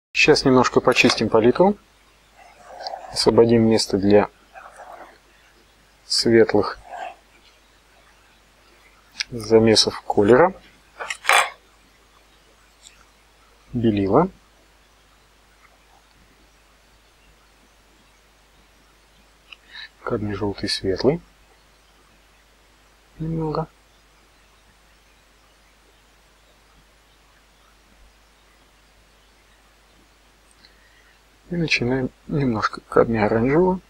Сейчас немножко почистим палитру, освободим место для светлых замесов колера, белила, кадмий желтый светлый немного. И начинаем немножко кадмия оранжевого.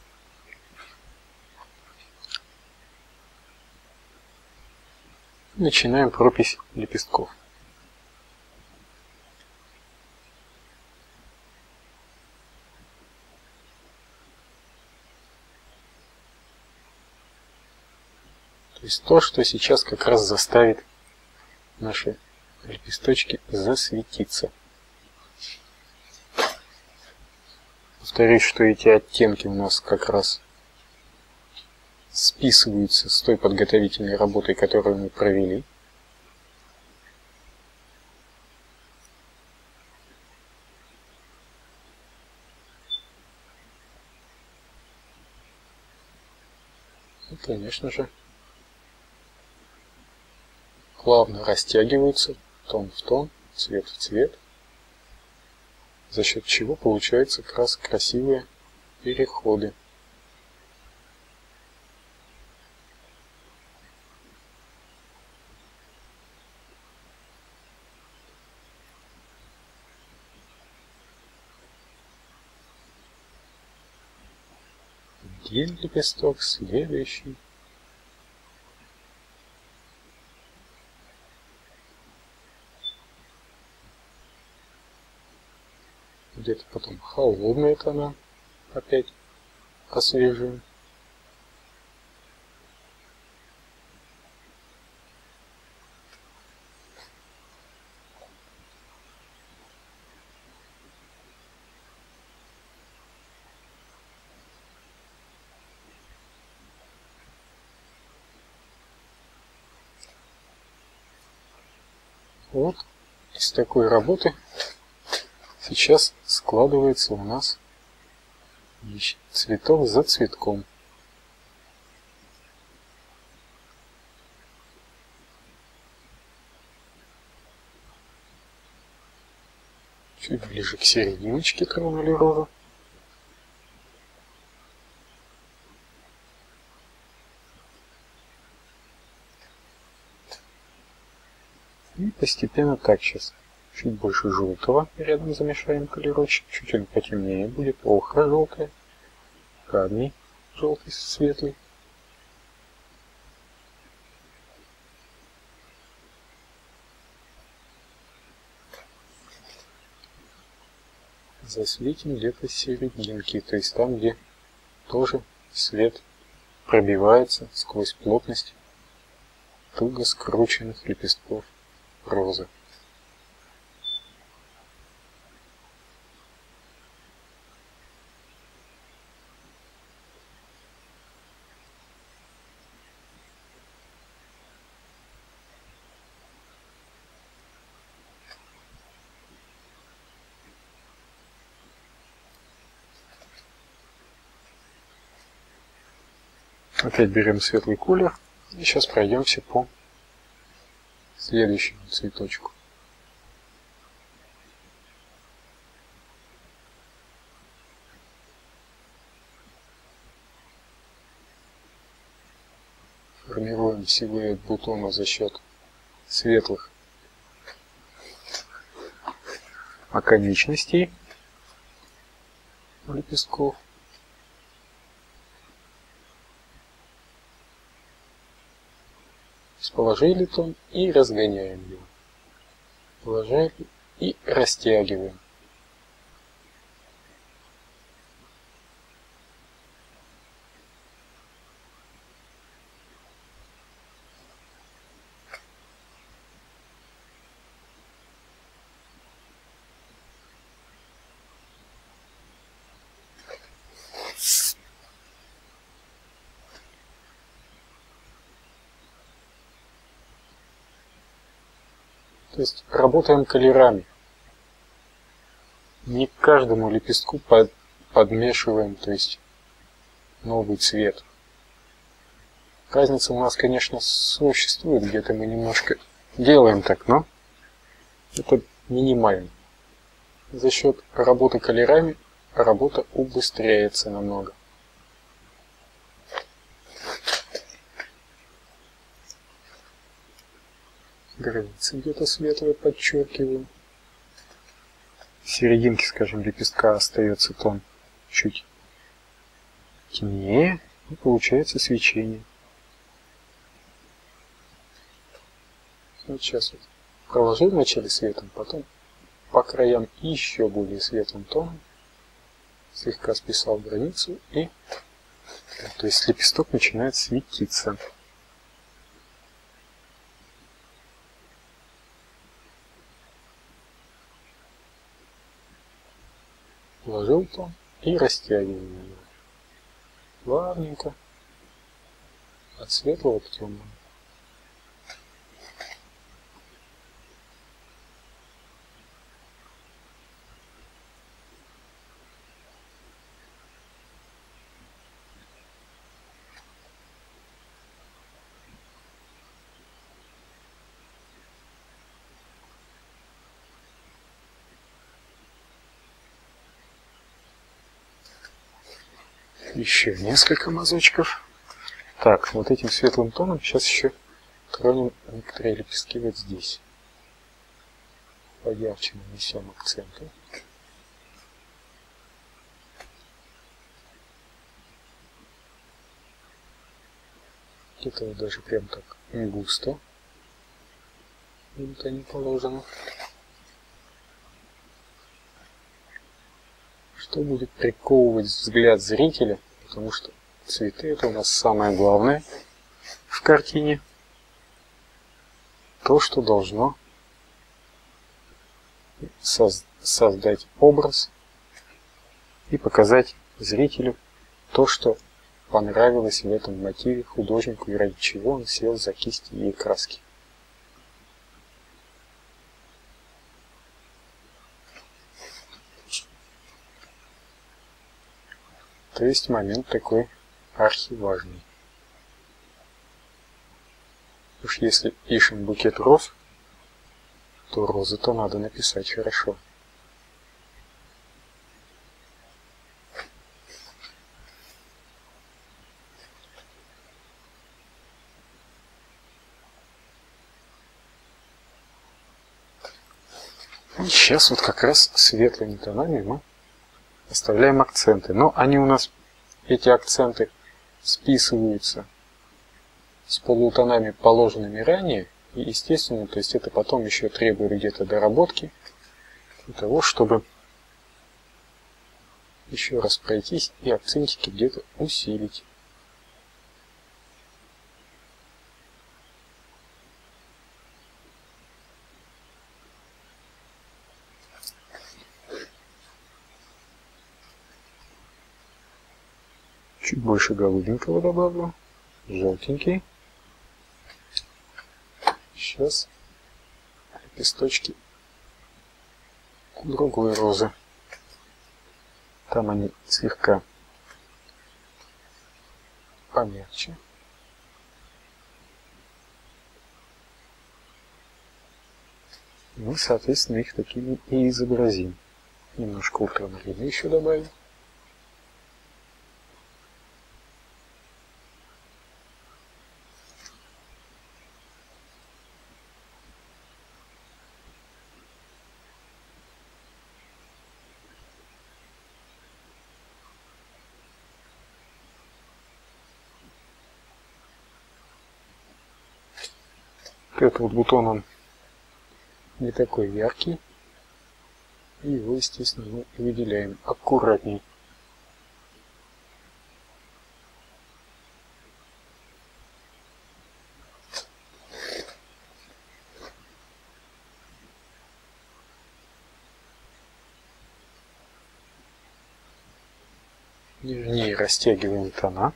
Начинаем пропись лепестков. То есть то, что сейчас как раз заставит наши лепесточки засветиться. Повторюсь, что эти оттенки у нас как раз списываются с той подготовительной работой, которую мы провели. И, конечно же, плавно растягиваются тон в тон, цвет в цвет, за счет чего получаются как раз красивые переходы. Один лепесток, следующий. Где-то потом холодные тона опять освежим. Вот из такой работы сейчас складывается у нас цветок за цветком. Чуть ближе к серединочке тронули розу. И постепенно так сейчас. Чуть больше желтого рядом замешаем колерочек. Чуть он потемнее будет. Охра желтая. Кадмий желтый светлый. Засветим где-то серединки. То есть там, где тоже свет пробивается сквозь плотность туго скрученных лепестков розы. Опять берем светлый колер и сейчас пройдемся по следующему цветочку. Формируем силуэт бутона за счет светлых оконечностей лепестков. Положили тон и разгоняем его. Положили и растягиваем. То есть работаем колерами. Не к каждому лепестку подмешиваем, то есть новый цвет. Разница у нас, конечно, существует, где-то мы немножко делаем так, но это минимально. За счет работы колерами работа убыстряется намного. Границы где-то светлые подчеркиваю. В серединке, скажем, лепестка остается тон чуть темнее, и получается свечение. Вот сейчас вот проложил вначале светом, потом по краям еще более светлым тоном слегка списал границу, и то есть лепесток начинает светиться. Вложил тон и растягиваем. Плавненько от светлого к темному. Еще несколько мазочков. Так, вот этим светлым тоном сейчас еще тронем некоторые лепестки вот здесь. Поярче нанесем акценты. Где-то вот даже прям так густо. Вот они положены. Что будет приковывать взгляд зрителя, потому что цветы это у нас самое главное в картине. То, что должно создать образ и показать зрителю то, что понравилось в этом мотиве художнику и ради чего он сел за кисти и краски. То есть момент такой архиважный. Уж если пишем букет роз, то розы-то надо написать хорошо. И сейчас вот как раз светлыми тонами мы оставляем акценты. Но они у нас, эти акценты, списываются с полутонами, положенными ранее. И естественно, то есть это потом еще требует где-то доработки для того, чтобы еще раз пройтись и акцентики где-то усилить. Чуть больше голубенького добавлю, желтенький. Сейчас лепесточки другой розы. Там они слегка помягче. Мы, соответственно, их такими и изобразим. Немножко ультрамарина еще добавим. Этот вот бутон, он не такой яркий. И его, естественно, мы выделяем аккуратней. Нежнее растягиваем тона.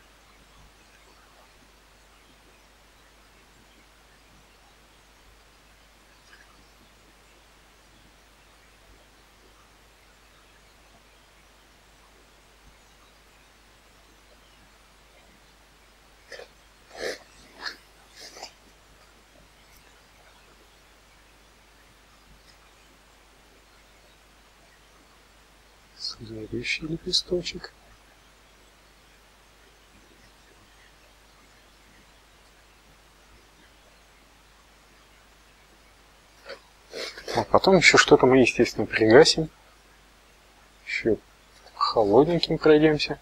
Следующий лепесточек. А потом еще что-то мы, естественно, пригасим. Еще холодненьким пройдемся.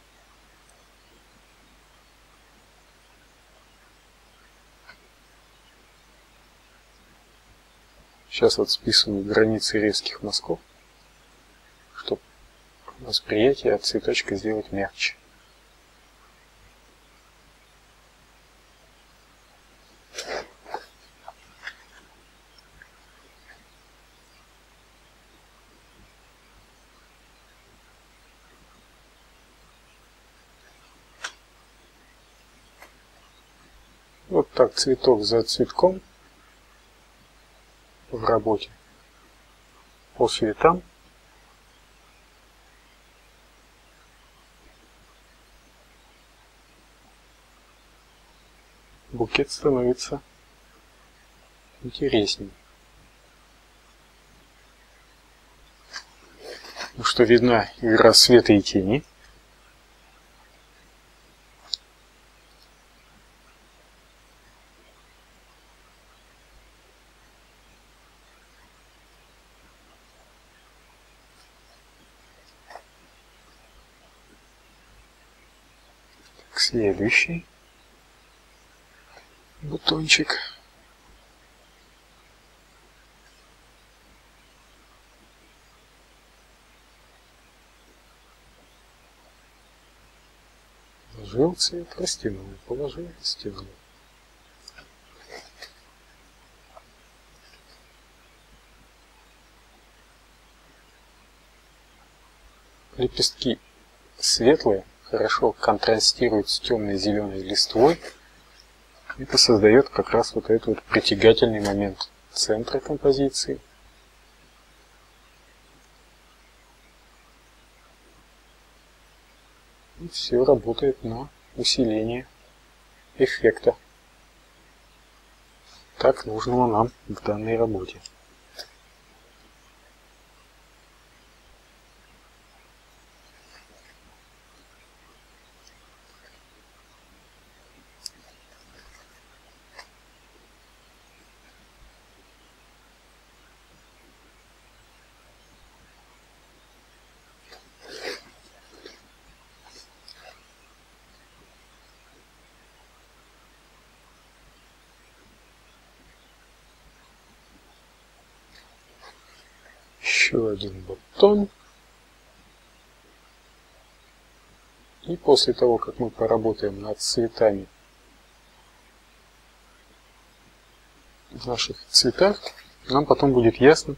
Сейчас вот списываю границы резких мазков, чтобы восприятие от цветочка сделать мягче. Вот так цветок за цветком в работе по цветам. Букет становится интереснее. Ну что, видна игра света и тени. Следующий бутончик. Положил цвет, растянул, положил, растянул. Лепестки светлые, хорошо контрастируют с темной зеленой листвой. Это создает как раз вот этот вот притягательный момент центра композиции. И все работает на усиление эффекта, так нужного нам в данной работе. Еще один бутон. И после того, как мы поработаем над цветами в наших цветах, нам потом будет ясно,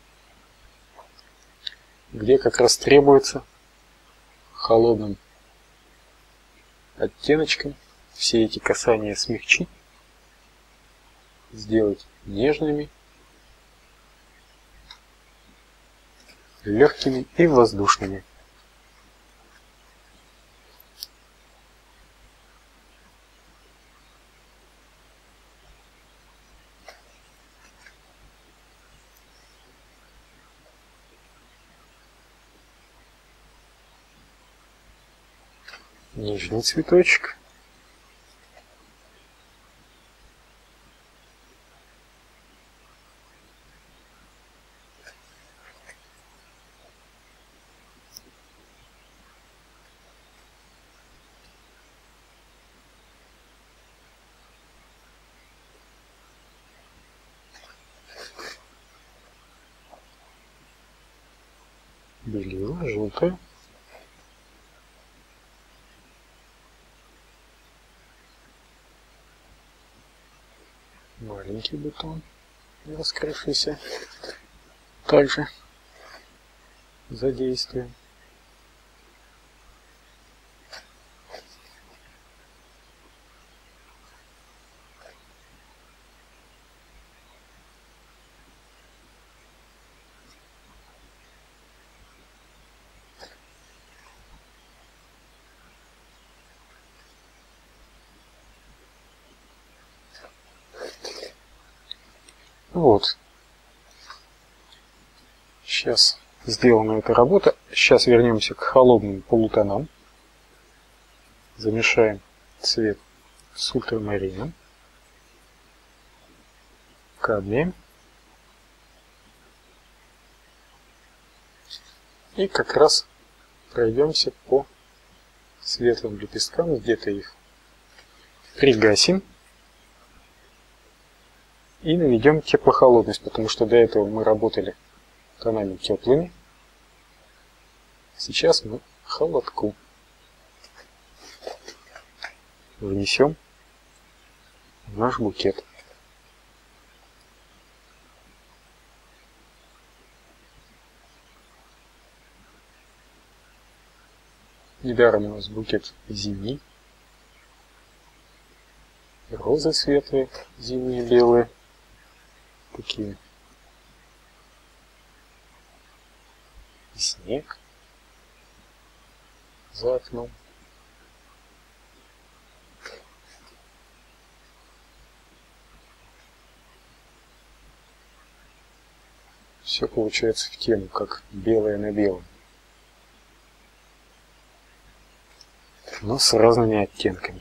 где как раз требуется холодным оттеночком все эти касания смягчить, сделать нежными, легкими и воздушными. Нижний цветочек. Белила, желтая. Маленький бутон, раскрывшийся также за действием. Вот. Сейчас Сделана эта работа. Сейчас вернемся к холодным полутонам. Замешаем цвет с ультрамарином, кадмием. И как раз пройдемся по светлым лепесткам, где-то их пригасим и наведем теплохолодность, потому что до этого мы работали тонами теплыми. Сейчас мы холодку внесем в наш букет. Недаром у нас букет зимний. Розы светлые, зимние белые. Такие. И снег за окном. Все получается в тему, как белое на белом. Но с разными оттенками.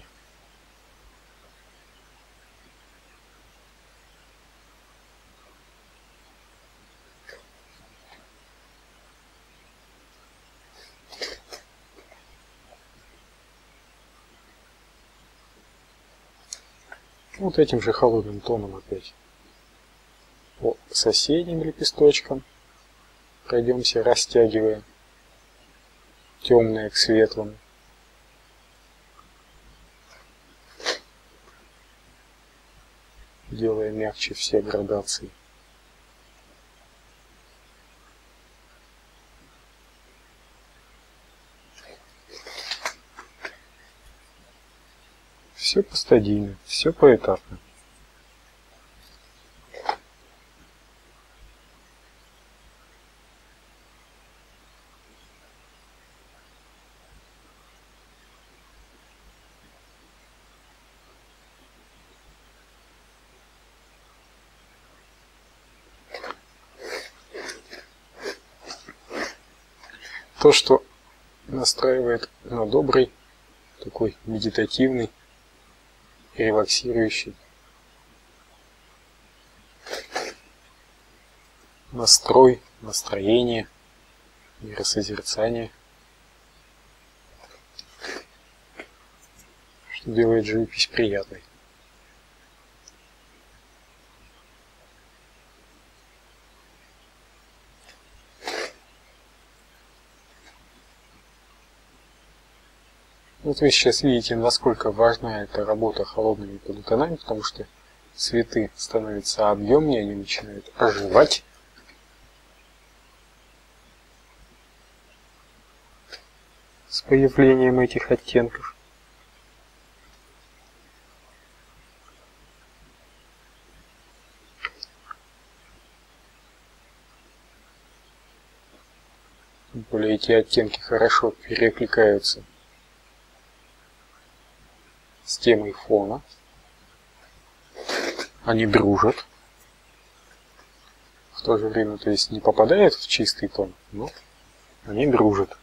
Вот этим же холодным тоном опять по соседним лепесточкам пройдемся, растягивая темное к светлому. Делая мягче все градации. Все постадийно, все поэтапно. То, что настраивает на добрый, такой медитативный, релаксирующий настрой, настроение, миросозерцание, что делает живопись приятной. Вот вы сейчас видите, насколько важна эта работа холодными полутонами, потому что цветы становятся объемнее, они начинают оживать. С появлением этих оттенков. Тем более эти оттенки хорошо перекликаются с темой фона. Они дружат. В то же время, то есть не попадают в чистый тон, но они дружат.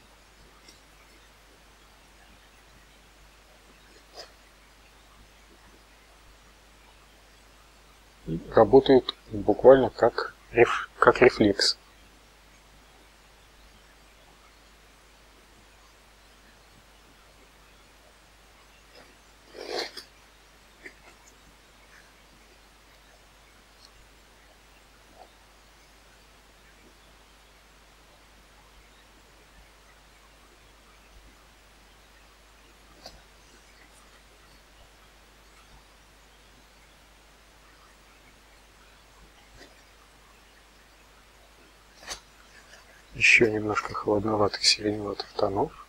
И работают буквально как рефлекс. Еще немножко холодноватых, сиреневатых тонов.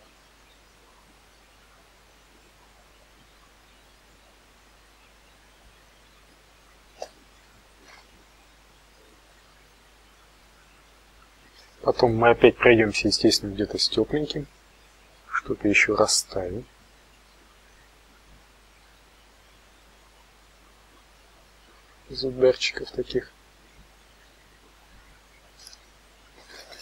Потом мы опять пройдемся, естественно, где-то с тепленьким. Что-то еще расставим. Из ударчиков таких.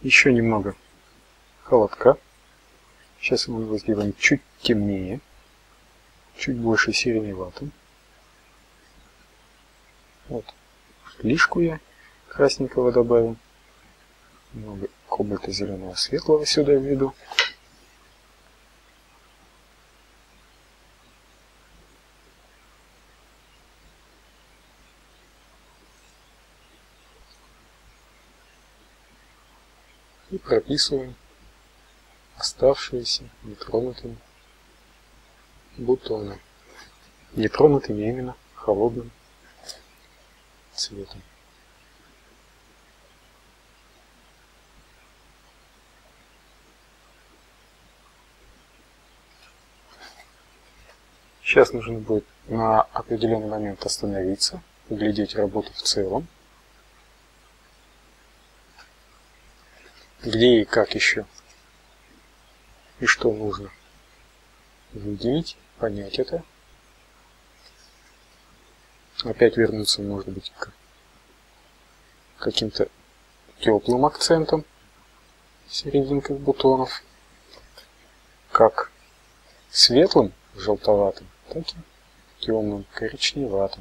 еще немного холодка. Сейчас мы его сделаем чуть темнее, чуть больше сиреневатым. Вот. Лишку я красненького добавил. Немного кобальта зеленого светлого сюда введу. И прописываем оставшиеся нетронутыми бутоны. Нетронутыми именно холодным цветом. Сейчас нужно будет на определенный момент остановиться, поглядеть работу в целом. Где и как еще, и что нужно выделить, понять это. Опять вернуться, может быть, к каким-то теплым акцентам в серединках бутонов, как светлым, желтоватым, так и темным, коричневатым.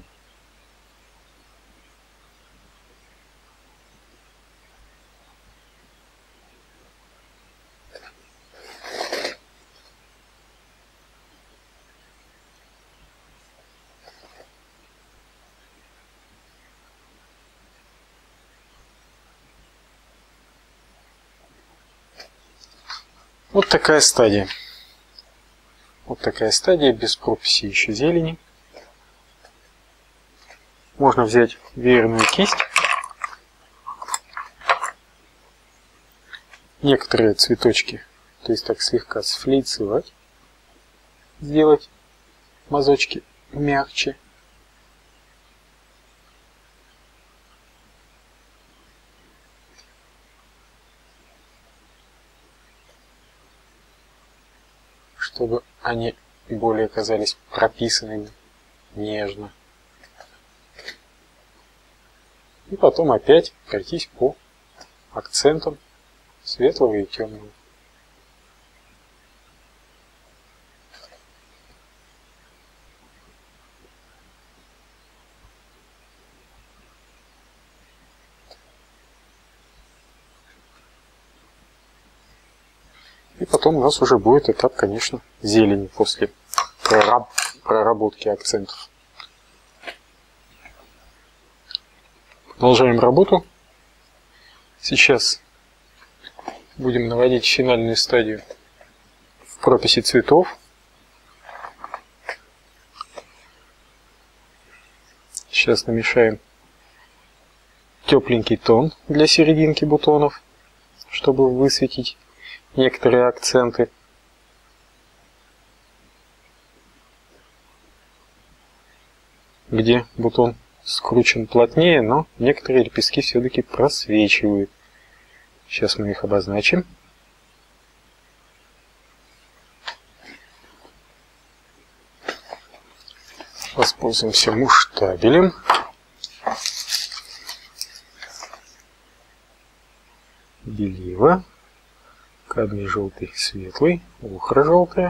Вот такая стадия. Вот такая стадия без прописи еще зелени. Можно взять веерную кисть. Некоторые цветочки, то есть так слегка сфлейцевать. Сделать мазочки мягче. Чтобы они более казались прописанными нежно. И потом опять пройтись по акцентам светлого и темного. И потом у нас уже будет этап, конечно, зелени после проработки акцентов. Продолжаем работу. Сейчас будем наводить финальную стадию в прописи цветов. Сейчас намешаем тепленький тон для серединки бутонов, чтобы высветить некоторые акценты. Где бутон скручен плотнее, но некоторые лепестки все-таки просвечивают. Сейчас мы их обозначим. Воспользуемся муштабелем. Белила. Кадмий желтый, светлый, охра желтая,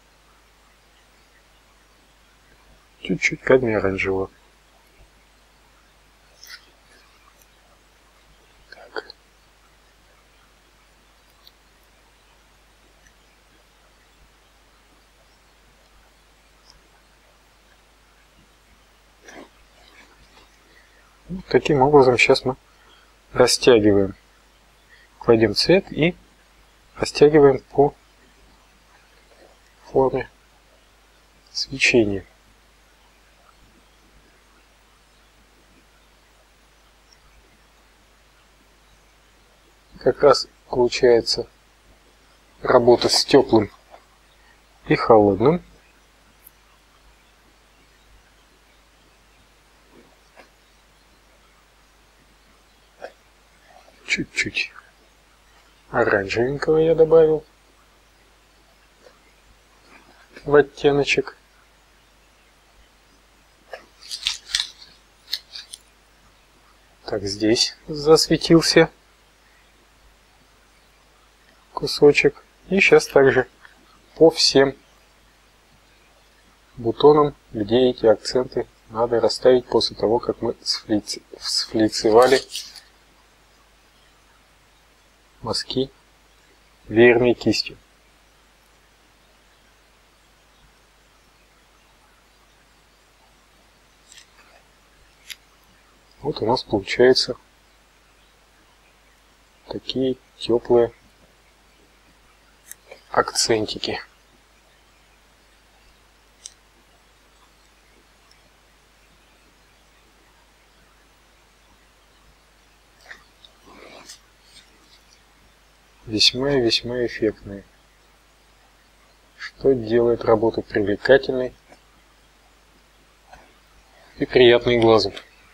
чуть-чуть кадмий оранжевого. Так. Вот таким образом сейчас мы растягиваем, кладем цвет и растягиваем по форме свечения. Как раз получается работа с теплым и холодным. Чуть-чуть оранжевенького я добавил в оттеночек. Так, здесь засветился кусочек. И сейчас также по всем бутонам, где эти акценты надо расставить после того, как мы сфлицевали мазки веерной кистью. Вот у нас получаются такие теплые акцентики. Весьма и весьма эффектные, что делает работу привлекательной и приятной глазу.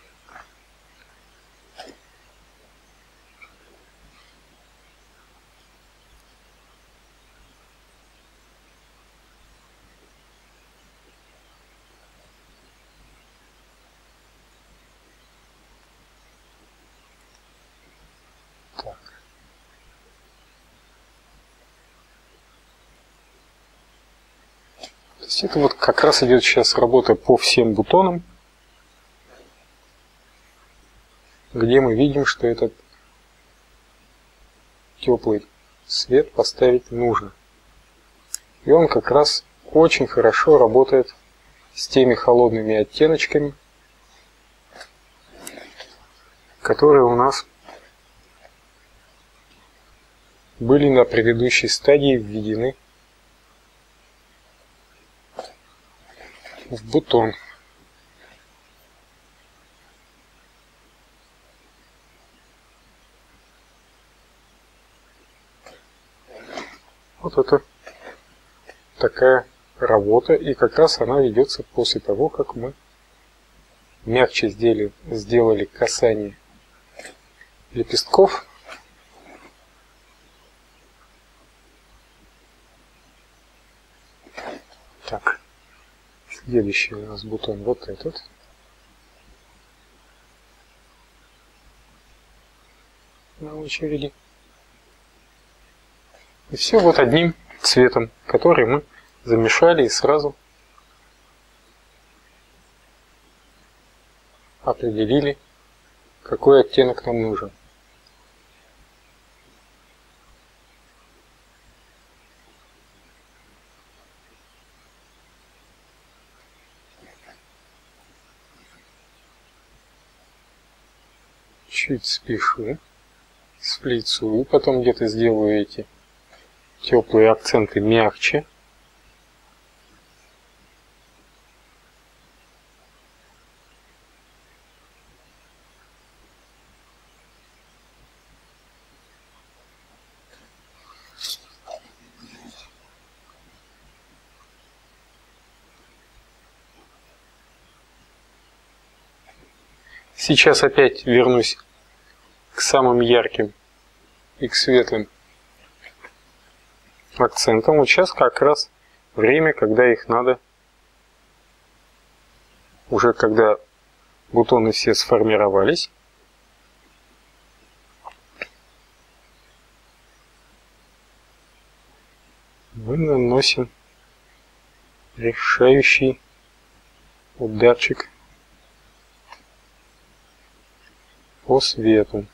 То есть это вот как раз идет сейчас работа по всем бутонам, где мы видим, что этот теплый цвет поставить нужно. И он как раз очень хорошо работает с теми холодными оттеночками, которые у нас были на предыдущей стадии введены в бутон. Вот это такая работа, и как раз она ведется после того, как мы мягче сделали касание лепестков. Так, следующий у нас бутон вот этот. На очереди. И все вот одним цветом, который мы замешали и сразу определили, какой оттенок нам нужен. Чуть спешу, сфлицую, потом где-то сделаю эти теплые акценты мягче. Сейчас опять вернусь к самым ярким и к светлым акцентам. Вот сейчас как раз время, когда их надо, уже когда бутоны все сформировались, мы наносим решающий ударчик по свету.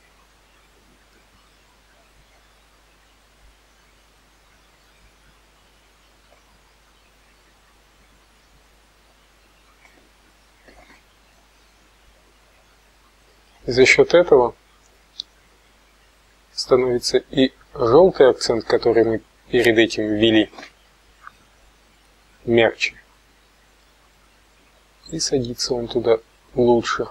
И за счет этого становится и желтый акцент, который мы перед этим ввели, мягче. И садится он туда лучше.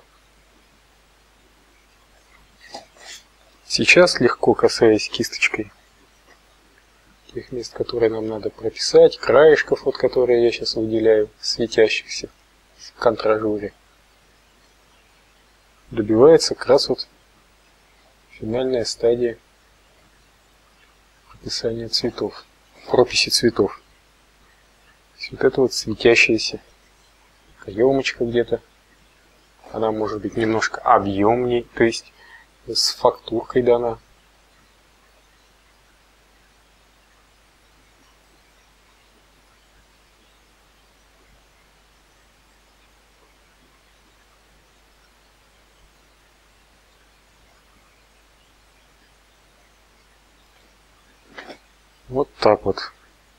Сейчас, легко касаясь кисточкой тех мест, которые нам надо прописать, краешков, вот которые я сейчас выделяю, светящихся в контражуре, добивается как раз вот финальная стадия прописания цветов, прописи цветов. То есть вот это вот светящаяся каемочка где-то, она может быть немножко объемней, то есть с фактуркой дана. Вот так вот.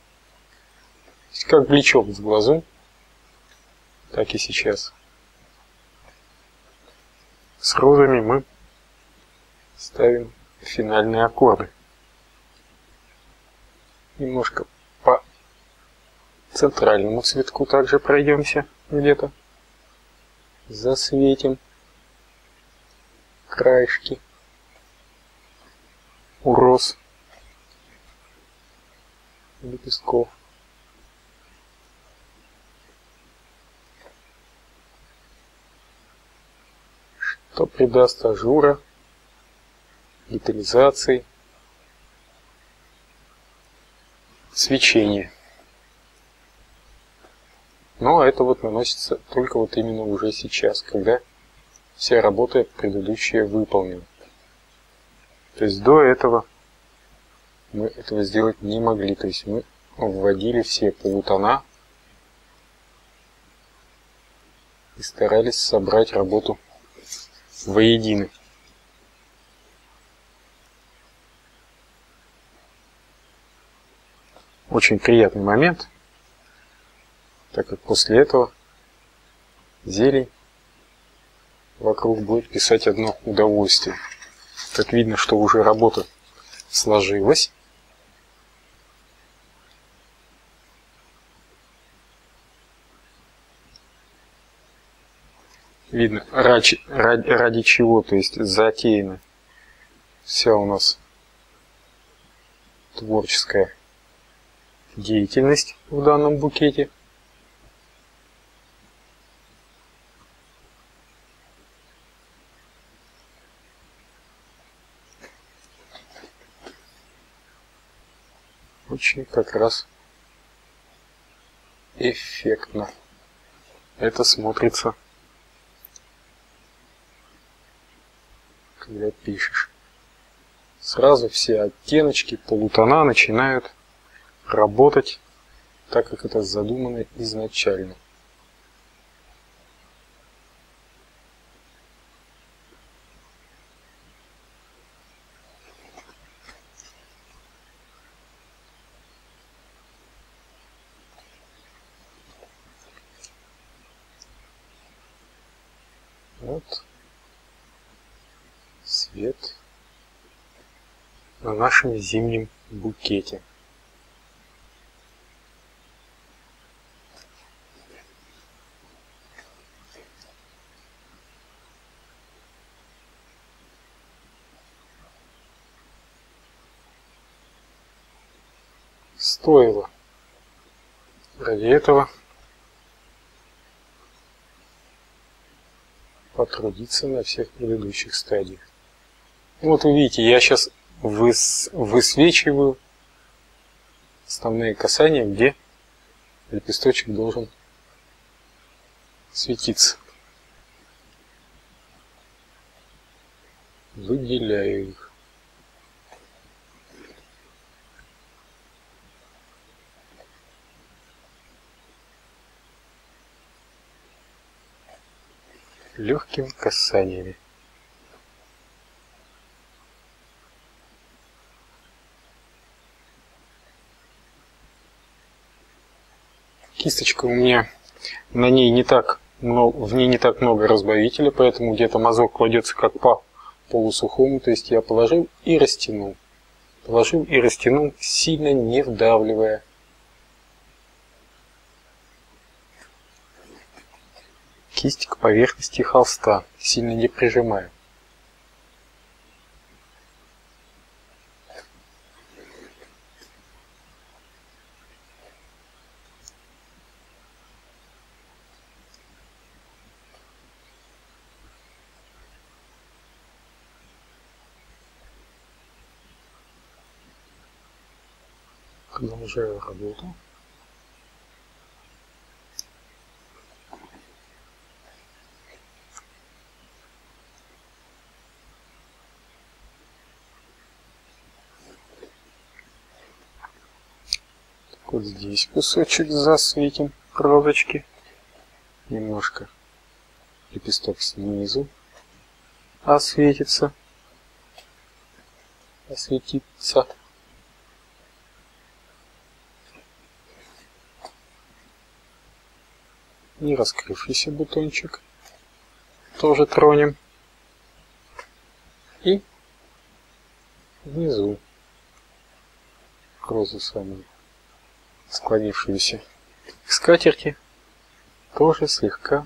Как бличок в глазу, так и сейчас. С розами мы ставим финальные аккорды. Немножко по центральному цветку также пройдемся где-то. Засветим краешки у роз лепестков. Что придаст ажура, детализации, свечения. Но это вот наносится только вот именно уже сейчас, когда вся работа предыдущая выполнена. То есть до этого мы этого сделать не могли. То есть мы вводили все полутона и старались собрать работу воедино. Очень приятный момент, так как после этого зелень вокруг будет писать одно удовольствие. Как видно, что уже работа сложилась. Видно, ради чего, то есть затеяна вся у нас творческая деятельность в данном букете. Очень как раз эффектно это смотрится, когда пишешь. Сразу все оттеночки, полутона начинают работать так, как это задумано изначально. Вот свет на нашем зимнем букете. Стоило ради этого потрудиться на всех предыдущих стадиях. Вот вы видите, я сейчас высвечиваю основные касания, где лепесточек должен светиться. Выделяю их. Легкими касаниями. Кисточка у меня на ней не так много, в ней не так много разбавителя, поэтому где-то мазок кладется как по полусухому, то есть я положил и растянул. Положил и растянул, сильно не вдавливая. Кисть к поверхности холста, сильно не прижимая. Продолжаю работу. Вот здесь кусочек засветим розочки. Немножко лепесток снизу осветится. не раскрывшийся бутончик тоже тронем. И внизу розу самую склонившуюся к скатерти тоже слегка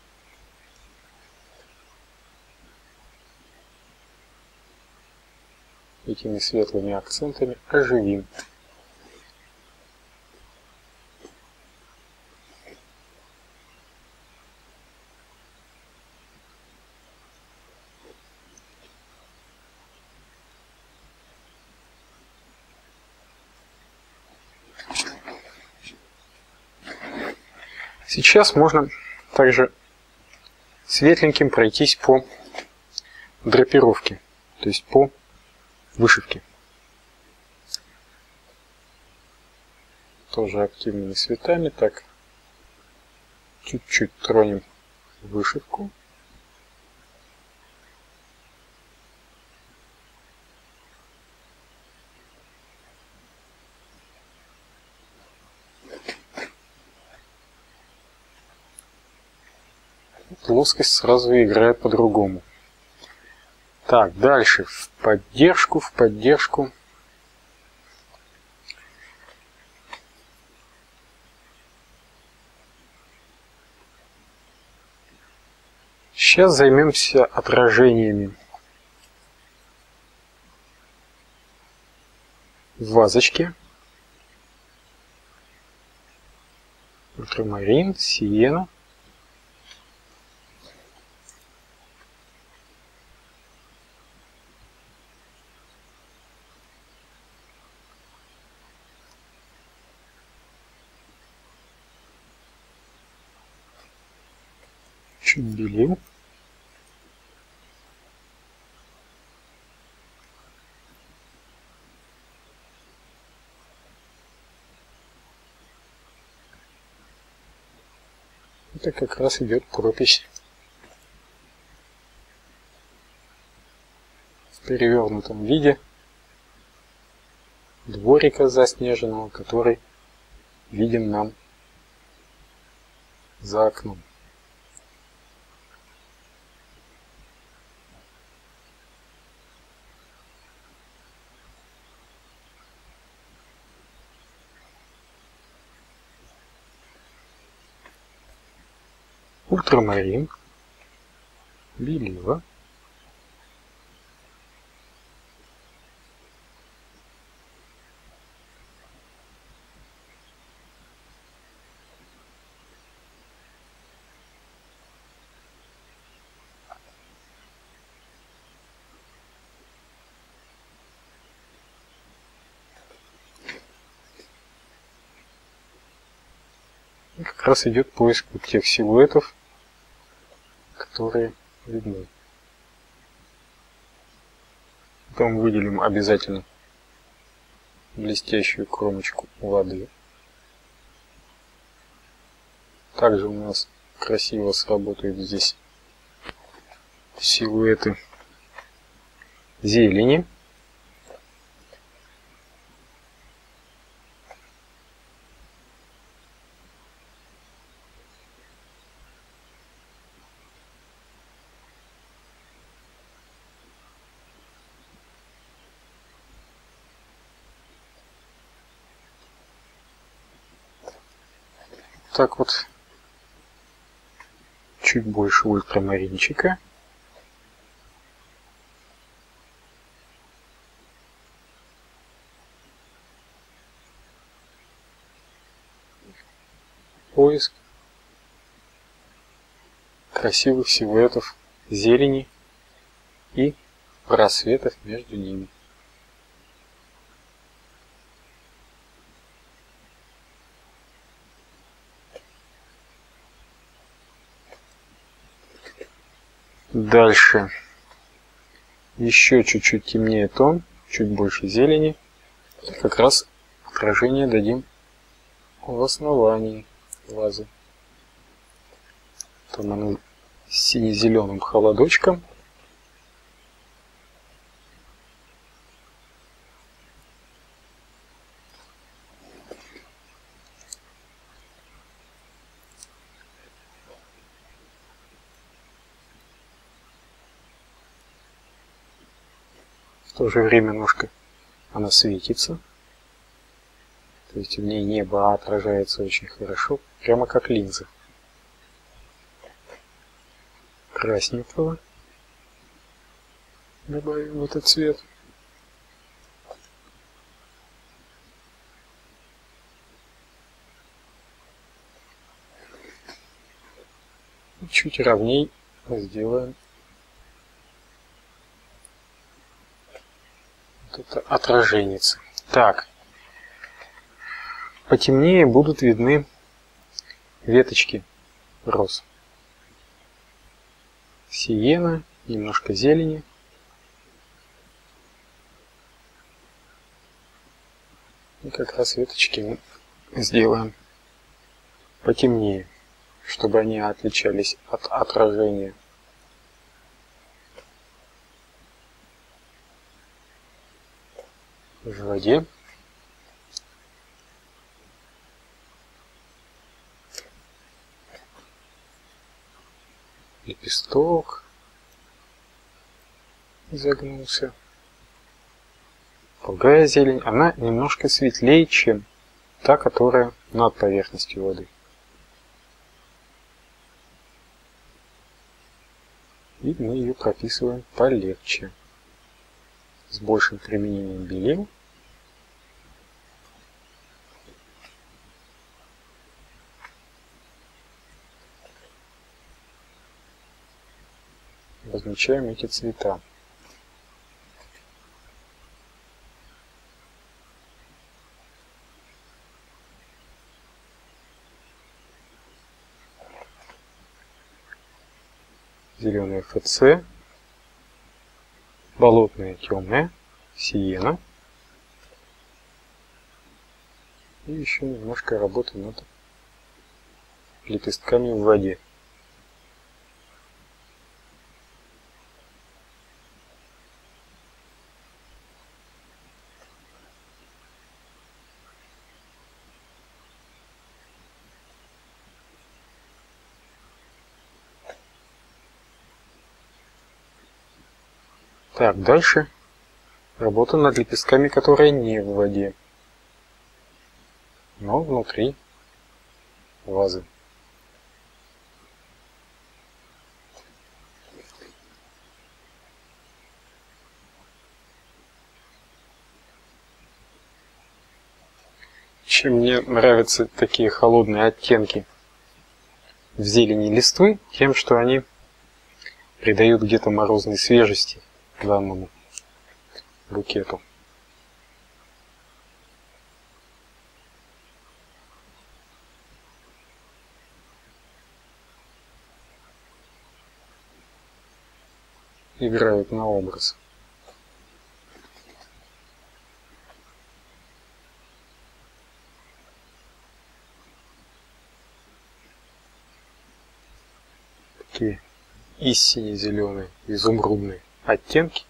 этими светлыми акцентами оживим. Сейчас можно также светленьким пройтись по драпировке, то есть по вышивке. Тоже активными цветами. Так, чуть-чуть тронем вышивку. Плоскость сразу играет по-другому. Так, дальше в поддержку. Сейчас займемся отражениями в вазочке. Ультрамарин, сиена. Чуть белил. Это как раз идет пропись в перевернутом виде дворика заснеженного, который виден нам за окном. Ультрамарин, белила, и как раз идет поиск вот тех силуэтов, которые видны. Потом выделим обязательно блестящую кромочку воды. Также у нас красиво сработают здесь силуэты зелени. Так вот, чуть больше ультрамаринчика. Поиск красивых силуэтов зелени и просветов между ними. Дальше еще чуть-чуть темнее тон, чуть больше зелени. И как раз отражение дадим в основании вазы. Там оно с сине-зеленым холодочком. В то же время ножка, она светится. То есть в ней небо отражается очень хорошо, прямо как линза. Красненького добавим в этот цвет. И чуть ровней сделаем вот это отраженец. Так, потемнее будут видны веточки роз. Сиена, немножко зелени. И как раз веточки мы сделаем потемнее, чтобы они отличались от отражения. В воде. Лепесток изогнулся. Другая зелень, она немножко светлее, чем та, которая над поверхностью воды. И мы ее прописываем полегче, с большим применением белил. Обозначаем эти цвета. Зеленая ФЦ, болотная темная, сиена. И еще немножко работы над лепестками в воде. Так, дальше работа над лепестками, которые не в воде, но внутри вазы. Чем мне нравятся такие холодные оттенки в зелени листвы, тем, что они придают где-то морозной свежести данному букету. Играют на образ. Такие и сине-зеленые, изумрудные оттенки.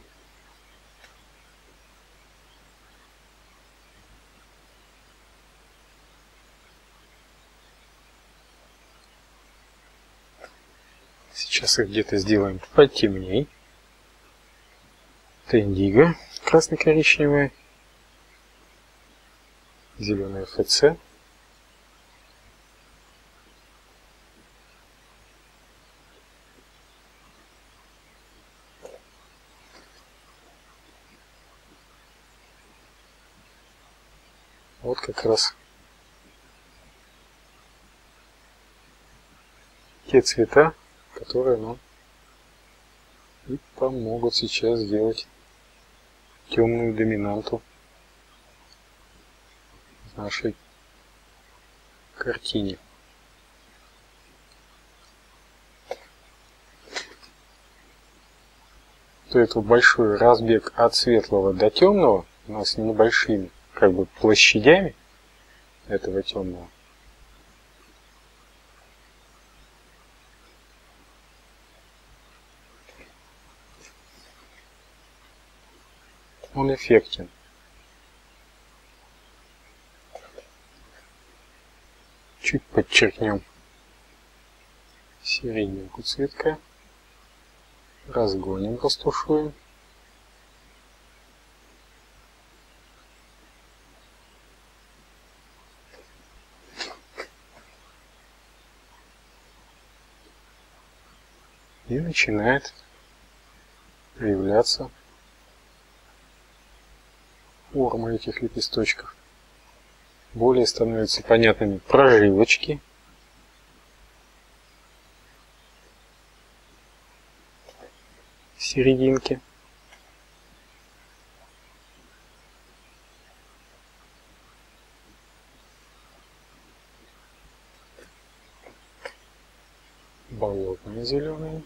Сейчас их где-то сделаем потемней. Это индиго, красно-коричневая, зеленая ФЦ. Вот как раз те цвета, которые нам и помогут сейчас сделать темную доминанту в нашей картине. То это большой разбег от светлого до темного у нас небольшими как бы площадями этого темного. Он эффектен. Чуть подчеркнем серединку цветка, разгоним, растушуем. И начинает проявляться форма этих лепесточков. Более становятся понятными прожилочки. В серединке. Болотные зеленые.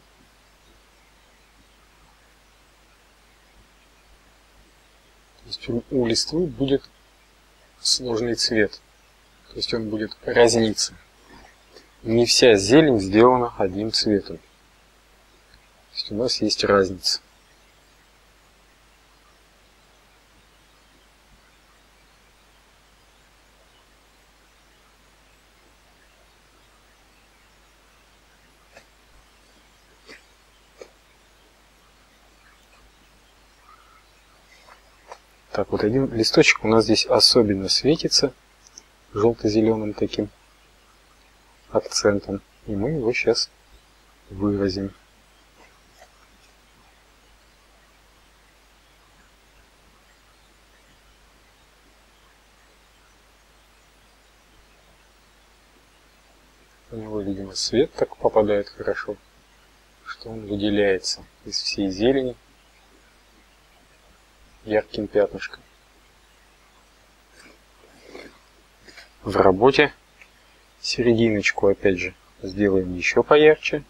То есть у листвы будет сложный цвет. То есть он будет разниться. Не вся зелень сделана одним цветом. То есть у нас есть разница. Так, вот один листочек у нас здесь особенно светится желто-зеленым таким акцентом. И мы его сейчас выразим. У него, видимо, свет так попадает хорошо, что он выделяется из всей зелени ярким пятнышком. В работе серединочку опять же сделаем еще поярче.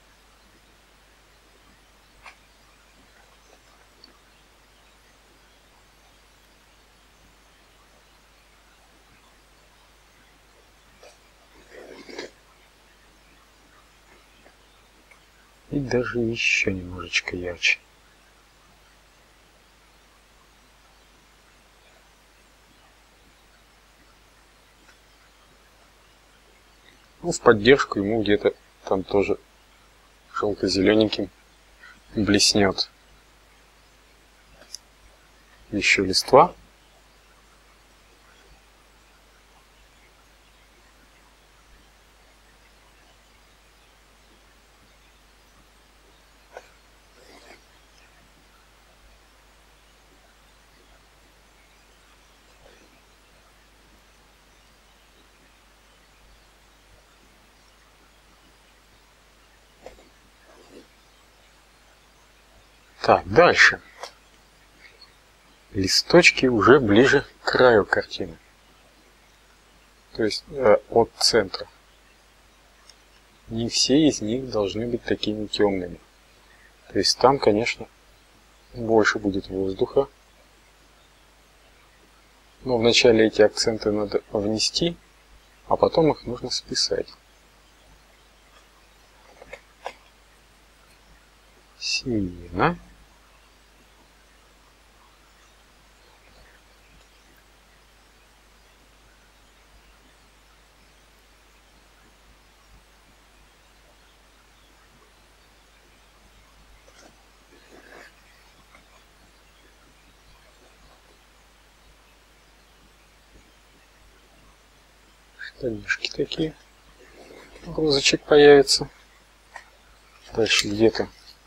И даже еще немножечко ярче. Ну, в поддержку ему где-то там тоже желто-зелененьким блеснет еще листва. Так, дальше. Листочки уже ближе к краю картины. То есть от центра. Не все из них должны быть такими темными. То есть там, конечно, больше будет воздуха. Но вначале эти акценты надо внести, а потом их нужно списать. Сиена. Штанишки такие. Розочек появится. Дальше где-то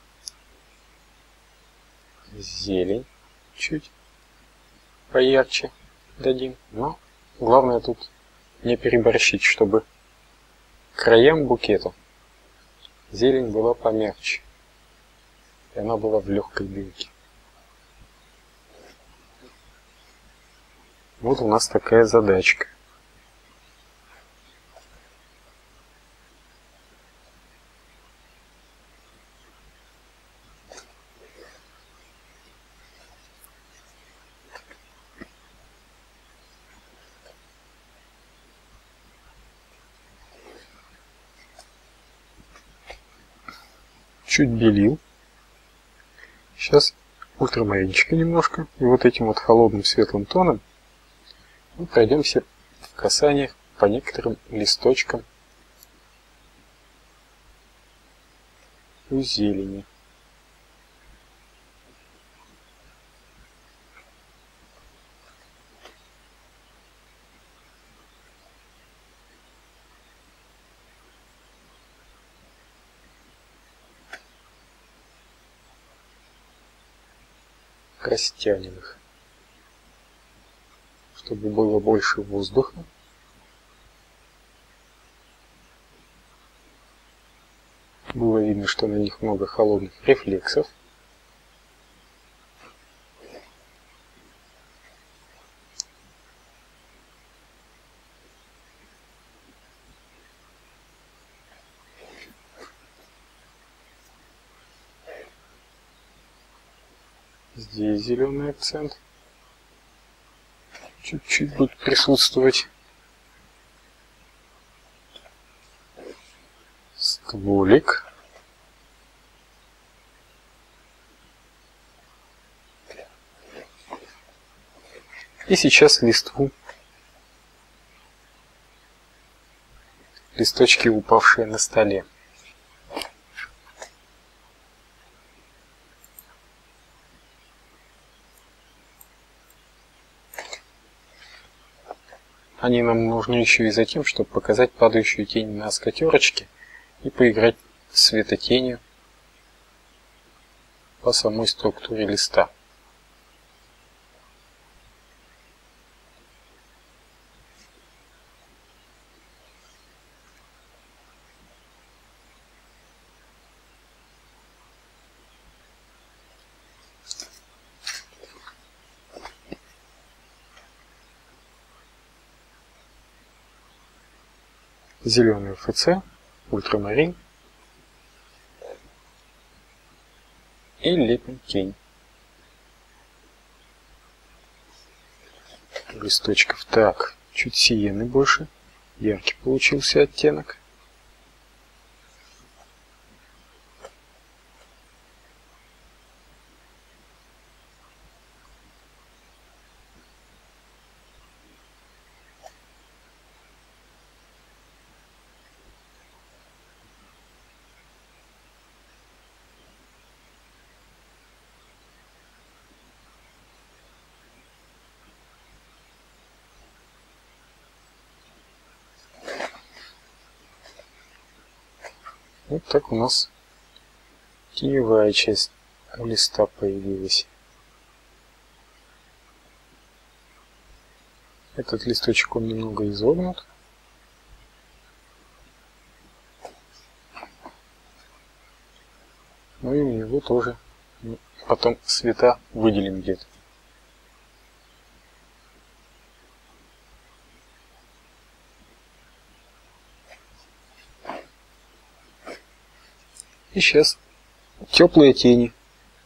зелень чуть поярче дадим. Но главное тут не переборщить, чтобы к краям букета зелень была помягче. И она была в легкой дымке. Вот у нас такая задачка. Чуть белил. Сейчас ультрамаринчика немножко. И вот этим вот холодным светлым тоном мы пройдемся в касаниях по некоторым листочкам у зелени. растянем их, чтобы было больше воздуха. Было видно, что на них много холодных рефлексов. Здесь зеленый акцент чуть-чуть будет присутствовать. Стволик. И сейчас листву. Листочки, упавшие на столе. Они нам нужны еще и за тем, чтобы показать падающую тень на скатерочке и поиграть с светотенью по самой структуре листа. Зеленый ФЦ, ультрамарин и лепим тень. Листочков. Так, чуть сиены больше. Яркий получился оттенок. Вот так у нас теневая часть листа появилась. Этот листочек, он немного изогнут. Ну и у него тоже потом цвета выделим где-то. И сейчас теплые тени.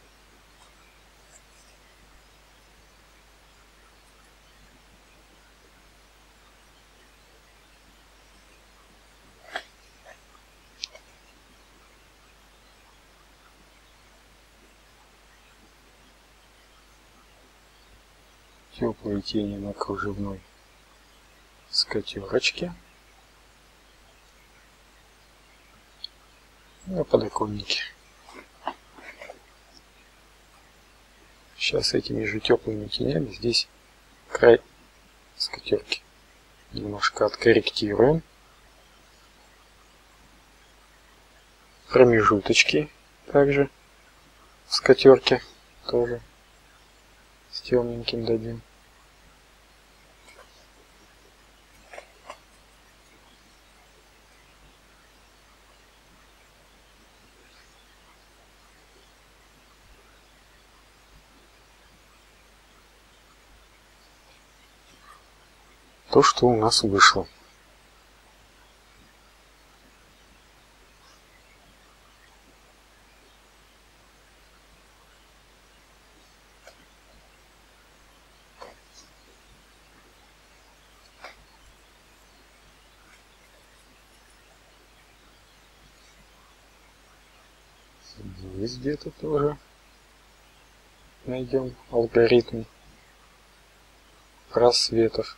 Теплые тени на кружевной скатерочке. На подоконнике. Сейчас этими же теплыми тенями здесь край скатерки немножко откорректируем. Промежуточки также в скатерке тоже с темненьким дадим. То, что у нас вышло. Здесь где-то тоже найдем алгоритм просветов.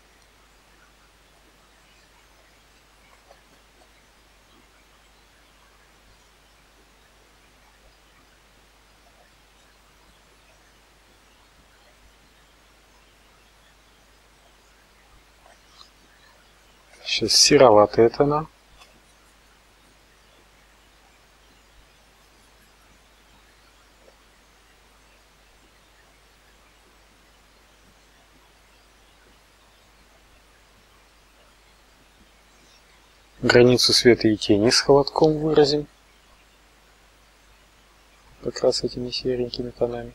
Сейчас сероватая тона. Границу света и тени с холодком выразим. Как раз этими серенькими тонами.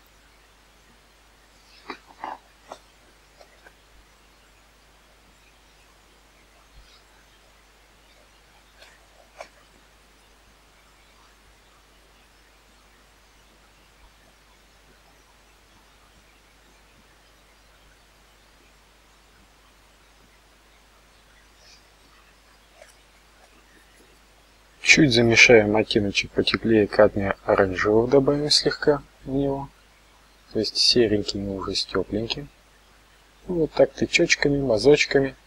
Чуть замешаем оттеночек потеплее кадмия оранжевого, добавим слегка в него. То есть серенький, но уже с тепленьким. Вот так тычочками, мазочками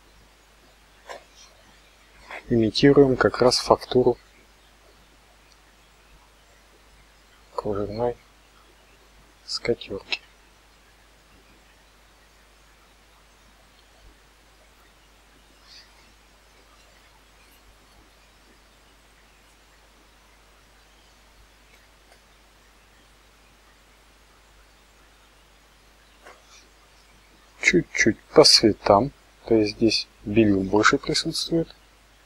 имитируем как раз фактуру кружевной скатерки. Чуть-чуть по цветам, то есть здесь белил больше присутствует.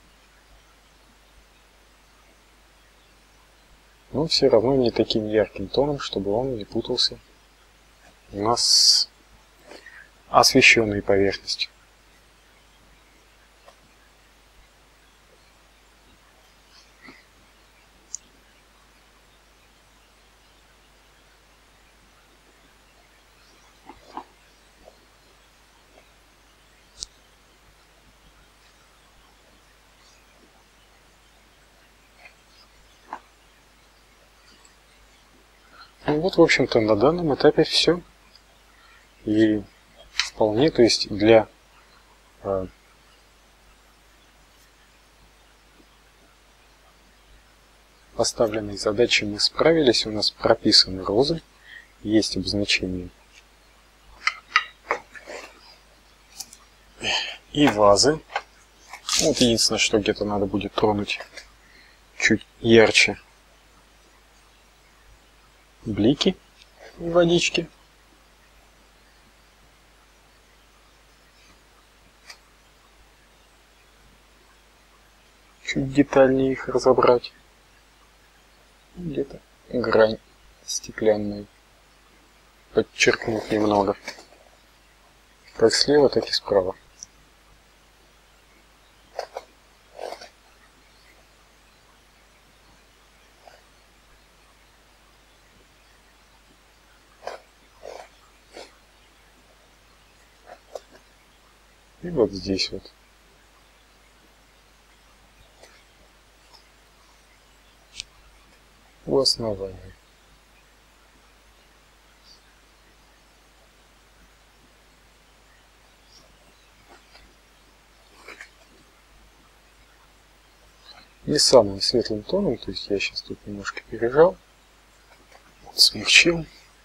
Но все равно не таким ярким тоном, чтобы он не путался у нас с освещенной поверхностью. Ну вот, в общем-то, на данном этапе все. И вполне, то есть для поставленной задачи мы справились. У нас прописаны розы, есть обозначение и вазы. Вот единственное, что где-то надо будет тронуть чуть ярче блики в водичке. Чуть детальнее их разобрать. Где-то грань стеклянную подчеркнуть немного. Как слева, так и справа. И вот здесь вот. У основания. Не самым светлым тоном, то есть я сейчас тут немножко пережал, смягчил,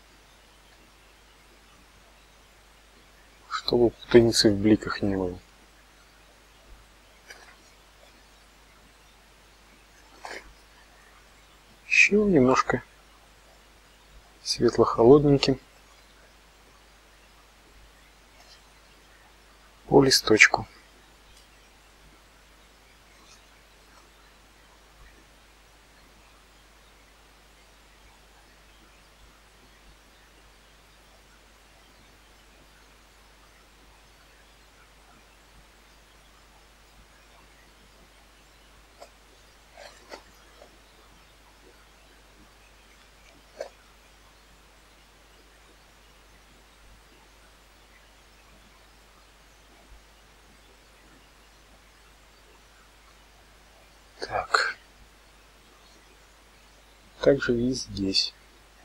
чтобы путаницы в бликах не было. Еще немножко светло-холодненьким по листочку. Так. Также и здесь.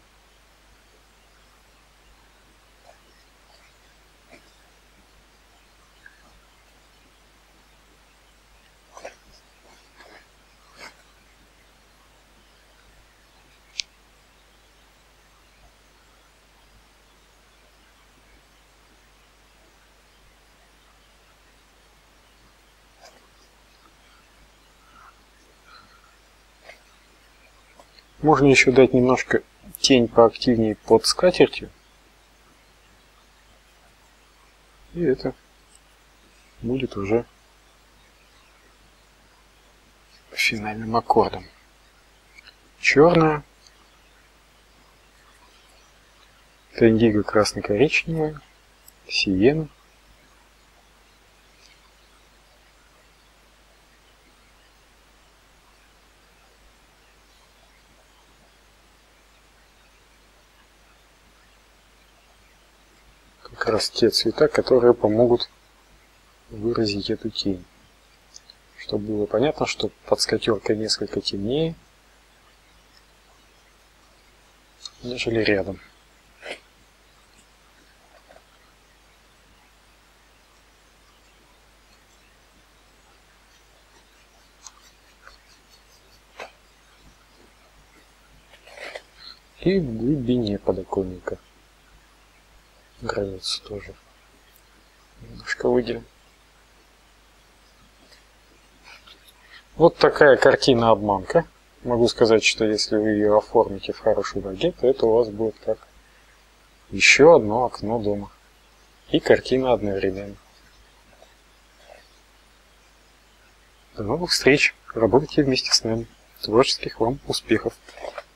Можно еще дать немножко тень поактивнее под скатертью. И это будет уже финальным аккордом. Черная, индиго красно-коричневая, сиена. Как раз те цвета, которые помогут выразить эту тень. Чтобы было понятно, что под скатеркой несколько темнее, нежели рядом. И в глубине подоконника границу тоже немножко выделим. Вот такая картина-обманка. Могу сказать, что если вы ее оформите в хорошей ваге, то это у вас будет как еще одно окно дома. И картина одновременно. До новых встреч! Работайте вместе с нами. Творческих вам успехов!